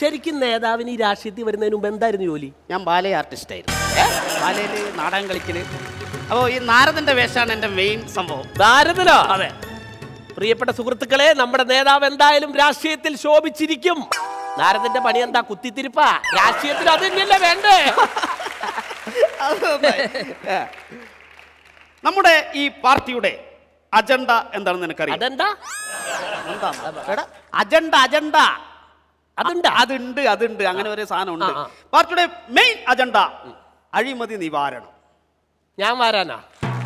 ശരിക്കും നേതാവിന് ഈ രാഷ്ട്രീയത്തിൽ വരുന്നതിന് മുമ്പ് എന്തായിരുന്നു ജോലി? ഞാൻ ബാലയ ആർട്ടിസ്റ്റ് ആയിരുന്നു. ബാലയിൽ നാടകം കളിക്കല്. അപ്പോൾ ഈ നാരദന്റെ വേഷമാണ് എൻ്റെ മെയിൻ സംഭവം. നാരദനോ? അതെ. പ്രിയപ്പെട്ട സുഹൃത്തുക്കളെ, നമ്മുടെ നേതാവ് എന്തായാലും രാഷ്ട്രീയത്തിൽ ശോഭിച്ചിരിക്കും. നാരദന്റെ പണി എന്താ? കുത്തിത്തിരിപ്പാ. രാഷ്ട്രീയത്തിൽ അത് തന്നെയല്ലേ വേണ്ടേ? നമ്മുടെ ഈ പാർട്ടിയുടെ അജണ്ട എന്താണെന്ന് എനിക്കറിയാം. അതെന്താ? അജണ്ട അജണ്ട അതുണ്ട് അതുണ്ട് അതുണ്ട് അങ്ങനെ ഒരു സാധനം ഉണ്ട്. പാർട്ടിയുടെ മെയിൻ അജണ്ട അഴിമതി നിവാരണം. ഞാൻ വരാനാ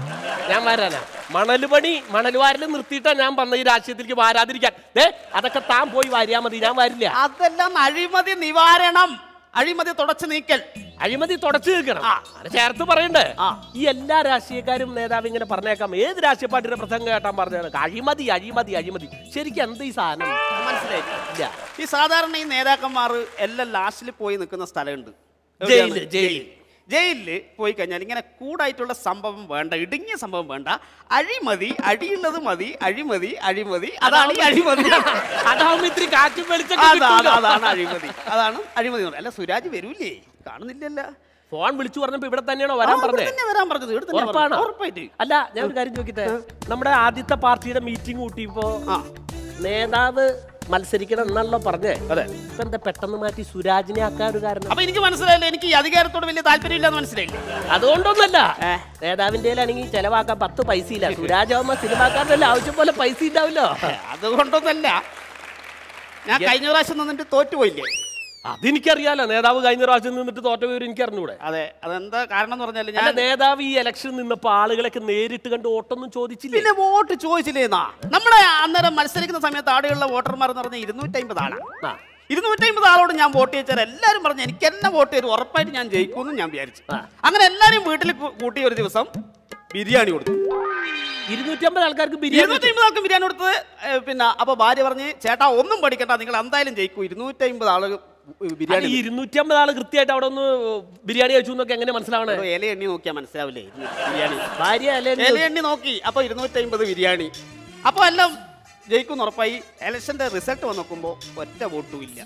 മണൽ വാരൽ നിർത്തിയിട്ടാ ഞാൻ വന്ന ഈ രാഷ്ട്രീയത്തിലേക്ക് വാരാതിരിക്കാൻ. അതൊക്കെ താൻ പോയി വാരിയാ മതി, ഞാൻ വരില്ല. അതെല്ലാം അഴിമതി നിവാരണം, അഴിമതി തുടച്ചു നീക്കൽ. അഴിമതി തുടച്ചു നീക്കണം, അത് ചേർത്ത് പറയണ്ടേ? ഈ എല്ലാ രാഷ്ട്രീയക്കാരും നേതാവ് ഇങ്ങനെ പറഞ്ഞേക്കാം. ഏത് രാഷ്ട്രീയ പാർട്ടിയുടെ പ്രസംഗം കേട്ടാൻ പറഞ്ഞാൽ അഴിമതി അഴിമതി അഴിമതി. ശരിക്കും എന്ത് ഈ സാധനം മനസ്സിലായില്ല. ഈ സാധാരണ ഈ നേതാക്കന്മാർ എല്ലാം ലാസ്റ്റിൽ പോയി നിൽക്കുന്ന സ്ഥലമുണ്ട്, ജയിലിൽ പോയി കഴിഞ്ഞാൽ ഇങ്ങനെ കൂടായിട്ടുള്ള സംഭവം വേണ്ട, ഇടുങ്ങിയ സംഭവം വേണ്ട. അഴിമതി, അടിയുള്ളത് മതി, അഴിമതി അഴിമതി, അതാണ് ഈ അഴിമതി. അതാവുമ്പോ ഇത്തിരി കാറ്റും വെളിച്ചം. അതാണ് അഴിമതി, അതാണ് അഴിമതി. അല്ല സുരാജ് വരൂലേ? കാണുന്നില്ലല്ലോ. ഫോൺ വിളിച്ചു പറഞ്ഞപ്പോ ഇവിടെ തന്നെയാണോ വരാൻ പറഞ്ഞത്? ഉറപ്പായിട്ട്. അല്ല, ഞാൻ ഒരു കാര്യം ചോദിക്കട്ടെ. നമ്മുടെ ആദ്യത്തെ പാർട്ടിയുടെ മീറ്റിംഗ് കൂട്ടിയപ്പോ നേതാവ് മത്സരിക്കണം എന്നാണല്ലോ പറഞ്ഞേ. അതെ. ഇപ്പൊ എന്താ പെട്ടെന്ന് മാറ്റി സുരാജിനെ ആക്കാൻ ഒരു കാരണം? അപ്പൊ എനിക്ക് മനസ്സിലായില്ല, എനിക്ക് ഈ അധികാരത്തോട് വലിയ താല്പര്യമില്ലെന്ന് മനസ്സിലായില്ല. അതുകൊണ്ടൊന്നല്ല, നേതാവിന്റെ ആണെങ്കിൽ ചെലവാക്കാൻ 10 പൈസ ഇല്ല. സുരാജ് ആവുമ്പോ സിനിമാക്കാരനല്ല, ആവശ്യം പോലെ പൈസ ഉണ്ടാവല്ലോ. അതുകൊണ്ടൊന്നല്ല, ഞാൻ കഴിഞ്ഞ പ്രാവശ്യം നിന്നിട്ട് തോറ്റുപോയില്ലേ? അതെനിക്കറിയാലോ. നേതാവ് കഴിഞ്ഞ പ്രാവശ്യം നിന്നിട്ട് തോറ്റ വിവരം എനിക്ക് അറിഞ്ഞൂടെ? അതെ. അതെന്താ കാരണം എന്ന് പറഞ്ഞാൽ, ഞാൻ നേതാവ് ഈ ഇലക്ഷൻ നിന്നപ്പോ ആളുകളൊക്കെ നേരിട്ട് കണ്ട് വോട്ടൊന്നും ചോദിച്ചില്ല. പിന്നെ വോട്ട് ചോദിച്ചില്ലേന്നാ? നമ്മുടെ അന്നേരം മത്സരിക്കുന്ന സമയത്ത് ആടുകളുടെ വോട്ടർമാർ എന്ന് പറഞ്ഞാൽ 250 ആളാണ്. 250 ആളോട് ഞാൻ വോട്ട് ചെയ്താൽ എല്ലാവരും പറഞ്ഞു എനിക്ക് എന്നെ വോട്ട് ചെയ്ത് ഉറപ്പായിട്ട് ഞാൻ ജയിക്കുമെന്ന് ഞാൻ വിചാരിച്ചു. അങ്ങനെ എല്ലാവരും വീട്ടിൽ കൂട്ടി ഒരു ദിവസം ബിരിയാണി കൊടുത്തു. 250 ആൾക്കാർക്ക് ബിരിയാണി 250 ആൾക്ക് ബിരിയാണി കൊടുത്തത്. പിന്നെ അപ്പൊ ഭാര്യ പറഞ്ഞ്, ചേട്ടാ ഒന്നും പഠിക്കണ്ട, നിങ്ങൾ എന്തായാലും ജയിക്കൂ. 250 ആള് ബിരിയാണി. 250 ആള് കൃത്യമായിട്ട് അവിടെ ഒന്ന് ബിരിയാണി കഴിച്ചു എന്നൊക്കെ എങ്ങനെ മനസ്സിലാവണേ? ഇല എണ്ണി നോക്കിയാൽ മനസ്സിലാവില്ലേ ബിരിയാണി? ഭാര്യ ഇല എണ്ണി നോക്കി. അപ്പൊ 250 ബിരിയാണി. അപ്പൊ എല്ലാം ജയിക്കും ഉറപ്പായി. ഇലക്ഷന്റെ റിസൾട്ട് വന്ന് നോക്കുമ്പോ ഒറ്റ വോട്ടും ഇല്ല.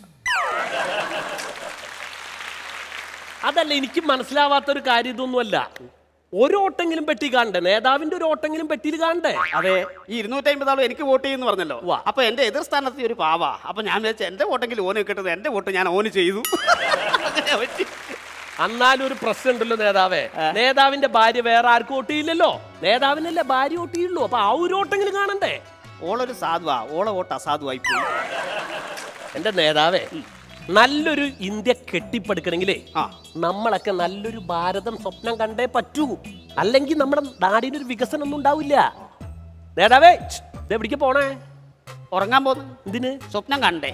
അതല്ല, എനിക്ക് മനസ്സിലാവാത്തൊരു കാര്യം ഇതൊന്നുമല്ല. ഒരു ഓട്ടെങ്കിലും പെട്ടി കാണണ്ടേ? നേതാവിന്റെ ഒരു ഓട്ടെങ്കിലും പെട്ടിയിൽ കാണണ്ടേ? അതെ. ഈ 250 ആളും എനിക്ക് വോട്ട് ചെയ്യുന്നു പറഞ്ഞല്ലോ. അപ്പൊ എന്റെ എതിർ സ്ഥാനത്ത് ഒരു പാവ. അപ്പൊ ഞാൻ വിചാരിച്ചു എന്റെ വോട്ടെങ്കിലും ഓന് കിട്ടുന്നത്, എന്റെ വോട്ട് ഞാൻ ഓന് ചെയ്തു. എന്നാലും ഒരു പ്രശ്നം ഉണ്ടല്ലോ നേതാവേ. നേതാവിന്റെ ഭാര്യ വേറെ ആർക്കും വോട്ട് ചെയ്യില്ലല്ലോ, നേതാവിനല്ലേ ഭാര്യ വോട്ട് ചെയ്യുള്ളൂ. അപ്പൊ ആ ഒരു ഓട്ടെങ്കിലും കാണണ്ടേ? ഓളൊരു സാധുവാ, ഓളെ വോട്ട് അസാധുവായി പോയി. എന്റെ നേതാവേ, നല്ലൊരു ഇന്ത്യ കെട്ടിപ്പടുക്കണമെങ്കിലേ നമ്മളൊക്കെ നല്ലൊരു ഭാരതം സ്വപ്നം കണ്ടേ പറ്റൂ. അല്ലെങ്കിൽ നമ്മുടെ നാടിനൊരു വികസനം ഒന്നും ഉണ്ടാവില്ല. നേതാവേ, എവിടേക്ക് പോണേ? ഉറങ്ങാൻ പോകുന്നു. എന്തിന്? സ്വപ്നം കണ്ടേ.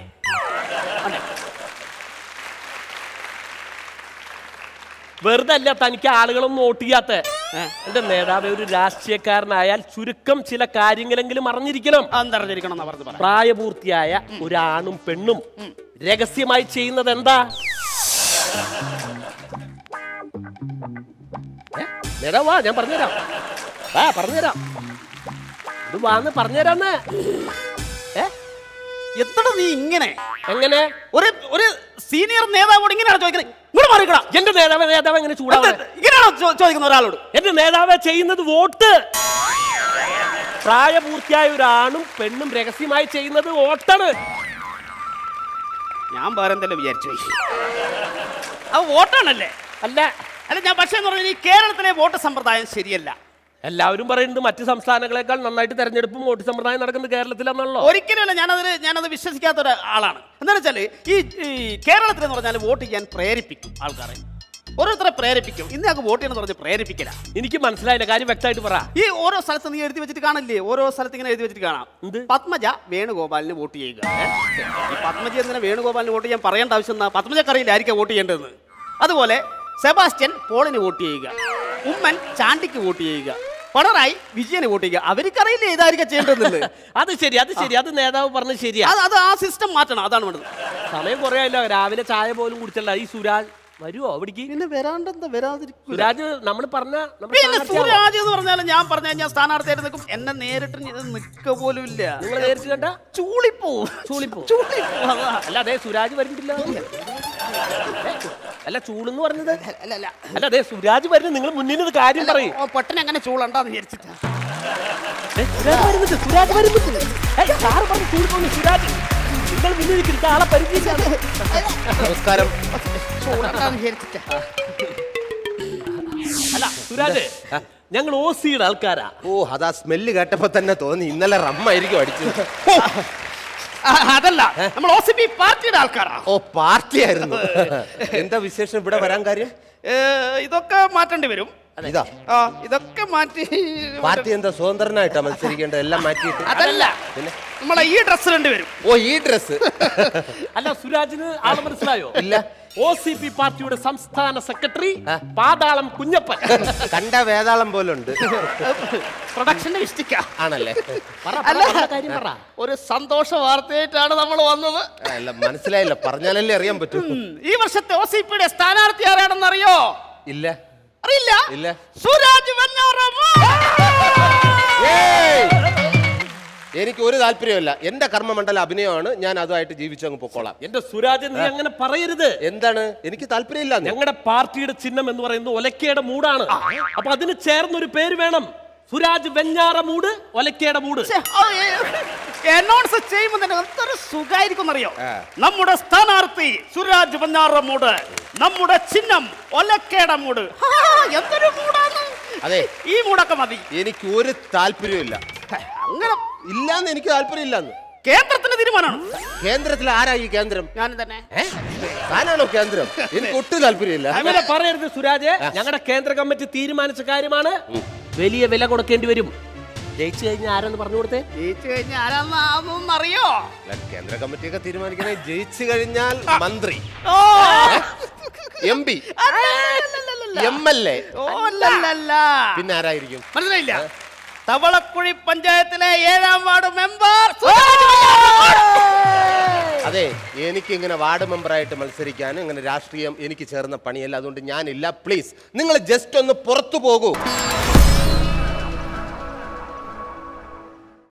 വെറുതെ അല്ല തനിക്ക് ആളുകളൊന്നും വോട്ട് ചെയ്യാത്ത. എന്റെ നേതാവേ, ഒരു രാഷ്ട്രീയക്കാരനായാൽ ചുരുക്കം ചില കാര്യങ്ങളെങ്കിലും അറിഞ്ഞിരിക്കണം. പ്രായപൂർത്തിയായ ഒരാണും പെണ്ണും രഹസ്യമായി ചെയ്യുന്നത് എന്താ? നേതാവാ, ഞാൻ പറഞ്ഞുതരാം. പറഞ്ഞുതരാം. ഇത് വാന്ന് പറഞ്ഞുതരാന്ന്. എത്ര നീ ഇങ്ങനെ? എങ്ങനെ ഒരു സീനിയർ നേതാവോട് ഇങ്ങനെയാണ് ചോദിക്കുന്നത്? ഇങ്ങോട്ട് മാറിക്കടാ. എന്റെ നേതാവ് എങ്ങനെ ചൂടാവേ? ഇങ്ങനെയാണോ ചോദിക്കുന്ന ഒരാളോട്? എന്റെ നേതാവ് ചെയ്യുന്നത് വോട്ട്. പ്രായപൂർത്തിയായ ഒരാണും പെണ്ണും രഹസ്യമായി ചെയ്യുന്നത് വോട്ടാണ്. ഞാൻ വേറെ എന്തെല്ലാം വിചാരിച്ചു. അത് വോട്ടാണല്ലേ? അല്ല അല്ല, ഞാൻ പക്ഷേ എന്ന് പറഞ്ഞാൽ ഈ കേരളത്തിലെ വോട്ട് സമ്പ്രദായം ശരിയല്ല. എല്ലാവരും പറയുന്നത് മറ്റ് സംസ്ഥാനങ്ങളെക്കാൾ നന്നായിട്ട് തെരഞ്ഞെടുപ്പും വോട്ട് സമ്പ്രദായം നടക്കുന്നത് കേരളത്തിലാണല്ലോ. ഒരിക്കലുമല്ല, ഞാനത് വിശ്വസിക്കാത്ത ഒരാളാണ്. എന്താണെന്ന് വെച്ചാൽ ഈ കേരളത്തിൽ എന്ന് പറഞ്ഞാൽ വോട്ട് ചെയ്യാൻ പ്രേരിപ്പിക്കും ആൾക്കാരെ, ഓരോരുത്തരെ പ്രേരിപ്പിക്കും. ഇന്ന് ഞങ്ങൾക്ക് വോട്ട് ചെയ്യണമെന്ന് പറഞ്ഞ് പ്രേരിപ്പിക്കില്ല. എനിക്ക് മനസ്സിലായില്ല, കാര്യം വ്യക്തമായിട്ട് പറ. ഈ ഓരോ സ്ഥലത്ത് നീ എഴുതി വെച്ചിട്ട് കാണില്ലേ? ഓരോ സ്ഥലത്ത് ഇങ്ങനെ എഴുതി വെച്ചിട്ട് കാണാം, പത്മജ വേണുഗോപാലിന് വോട്ട് ചെയ്യുക. ഈ പത്മജ എന്തിനാ വേണുഗോപാലിന് വോട്ട് ചെയ്യാൻ പറയേണ്ട ആവശ്യം എന്താ? പത്മജക്കറിയില്ല ആയിരിക്കും വോട്ട് ചെയ്യേണ്ടതെന്ന്. അതുപോലെ സെബാസ്റ്റ്യൻ പോളിന് വോട്ട് ചെയ്യുക, ഉമ്മൻ ചാണ്ടിക്ക് വോട്ട് ചെയ്യുക, പിണറായി വിജയന് വോട്ട് ചെയ്യുക. അവർക്കറിയില്ല ഏതായിരിക്കും ചെയ്യേണ്ടത്. അത് ശരി, അത് നേതാവ് പറഞ്ഞത് ശരിയാ. അത് ആ സിസ്റ്റം മാറ്റണം, അതാണ് വേണ്ടത്. സമയം കുറയായില്ലോ, രാവിലെ ചായ പോലും കുടിച്ചല്ല ഈ സുരാജ്. വരുവോ അവിടേക്ക്? പിന്നെ വരാണ്ടെന്താ വരാതിരിക്കും. സുരാജ് നമ്മൾ പറഞ്ഞ പിന്നെ സുരാജ് എന്ന് പറഞ്ഞാൽ ഞാൻ പറഞ്ഞു കഴിഞ്ഞാൽ സ്ഥാനാർത്ഥിയായിട്ട് നിൽക്കും. എന്നെ നേരിട്ട് നിൽക്ക പോലും ഇല്ല. നിങ്ങൾ നേരിട്ട് കണ്ട ചൂളിപ്പോവും. അല്ല അതെ സുരാജ് വരുന്നില്ല. അല്ല ചൂളെന്ന് പറഞ്ഞത് അല്ല അതെ സുരാജ് വരുന്നത്. നിങ്ങൾ മുന്നിൽ നിന്ന് കാര്യം പറയും. പൊട്ടനെ അങ്ങനെ ചൂളുണ്ടാന്ന് വിചാരിച്ചിട്ടാ. സുരാജ് വരുന്നുണ്ട്. സുരാജ് നിങ്ങൾ മുന്നിൽ ആളെ പരിചയിച്ചാണ്. നമസ്കാരം. അല്ല സുരാജ് ഞങ്ങൾ ഓസിയുടെ ആൾക്കാരാ. ഓ അതാ സ്മെല്ല് കേട്ടപ്പോ തന്നെ തോന്നി ഇന്നലെ റമ്മായിരിക്കും അടിച്ചത്. അതല്ല, നമ്മൾ OCP പാർട്ടിയുടെ ആൾക്കാരാ. ഓ പാർട്ടി ആയിരുന്നു. എന്താ വിശേഷം ഇവിടെ വരാൻ കാര്യം? ഇതൊക്കെ മാറ്റേണ്ടി വരും. ഇതാ ഇതൊക്കെ മാറ്റി. പാർട്ടി എന്താ സ്വതന്ത്രനായിട്ടാ മത്സരിക്കേണ്ടത്? എല്ലാം മാറ്റിയിട്ട് അതല്ല, പിന്നെ നമ്മളെ ഈ ഡ്രസ് രണ്ടു വരും. ഓ ഈ ഡ്രസ്. അല്ല സുരാജിന് ആള് മനസ്സിലായോ? ഇല്ല. OCP പാർട്ടിയുടെ സംസ്ഥാന സെക്രട്ടറി പാതാളം കുഞ്ഞപ്പൻ. കണ്ട വേതാളം പോലുണ്ട്. പ്രൊഡക്ഷന്റെ മിസ്റ്റേക്ക ആണല്ലേ? ഒരു സന്തോഷ വാർത്തയായിട്ടാണ് നമ്മൾ വന്നത്. അല്ല മനസ്സിലായില്ല, പറഞ്ഞാലല്ലേ അറിയാൻ പറ്റൂ. ഈ വർഷത്തെ OCPയുടെ സ്ഥാനാർത്ഥി ആരാണെന്ന് അറിയോ? ഇല്ല. അറിയില്ല? ഇല്ല. സുരാജ് വെഞ്ഞാറമൂട്. എനിക്ക് ഒരു താല്പര്യമില്ല. എന്റെ കർമ്മമണ്ഡല അഭിനയമാണ്, ഞാൻ അതുമായിട്ട് ജീവിച്ചങ്ങ് പൊക്കോളാം. എന്റെ സുരാജ് നീ അങ്ങനെ പറയരുത്. എന്താണ്? എനിക്ക് താല്പര്യമില്ല. ഞങ്ങളുടെ പാർട്ടിയുടെ ചിഹ്നം എന്ന് പറയുന്നത് ഒലക്കയുടെ മൂടാണ്. അപ്പൊ അതിന് ചേർന്നൊരു പേര് വേണം. സുരാജ് വെഞ്ഞാറമൂട് ഒലക്കയുടെ മൂട്. അനൗൺസ് ചെയ്യുമ്പോൾ തന്നെ എന്തൊരു സുഖായിരിക്കും അറിയോ? നമ്മുടെ സ്ഥാനാർത്ഥി സുരാജ് വെഞ്ഞാറമൂട്, നമ്മുടെ ചിഹ്നം ഒലക്കയുടെ മൂട്. എന്തൊരു മൂടാണ്. അതെ, ഈ മൂടൊക്കെ മതി. എനിക്ക് ഒരു താല്പര്യമില്ല. അങ്ങനെ ഇല്ലാന്ന് എനിക്ക് താല്പര്യമില്ലാന്ന്. കേന്ദ്രത്തിന്റെ തീരുമാനമാണ്. കേന്ദ്രത്തിൽ ആരാ ഈ കേന്ദ്രം? ഞാൻ തന്നെ. താനാണോ കേന്ദ്രം? എനിക്ക് ഒട്ടും താല്പര്യമില്ല. അങ്ങനെ പറയരുത് സുരാജ്. ഞങ്ങളുടെ കേന്ദ്ര കമ്മിറ്റി തീരുമാനിച്ച കാര്യമാണ്. വലിയ വില കൊടുക്കേണ്ടി വരും. ജയിച്ചു കഴിഞ്ഞാൽ ആരെന്ന് പറഞ്ഞു കൊടുത്തേ. ജയിച്ചു കഴിഞ്ഞാൽ ആരാന്ന് അറിയോ? കേന്ദ്ര കമ്മിറ്റിയൊക്കെ തീരുമാനിക്കണേ. ജയിച്ചു കഴിഞ്ഞാൽ മന്ത്രി, MP, MLA. പിന്നെ ആരായിരിക്കും? മനസ്സിലായില്ല? തവളക്കുഴി പഞ്ചായത്തിലെ 7ാം വാർഡ് മെമ്പർ. അതെ, എനിക്ക് ഇങ്ങനെ വാർഡ് മെമ്പറായിട്ട് മത്സരിക്കാനും ഇങ്ങനെ രാഷ്ട്രീയം എനിക്ക് ചേർന്ന പണിയല്ല. അതുകൊണ്ട് ഞാനില്ല. പ്ലീസ് നിങ്ങൾ ജസ്റ്റ് ഒന്ന് പുറത്തു പോകൂ.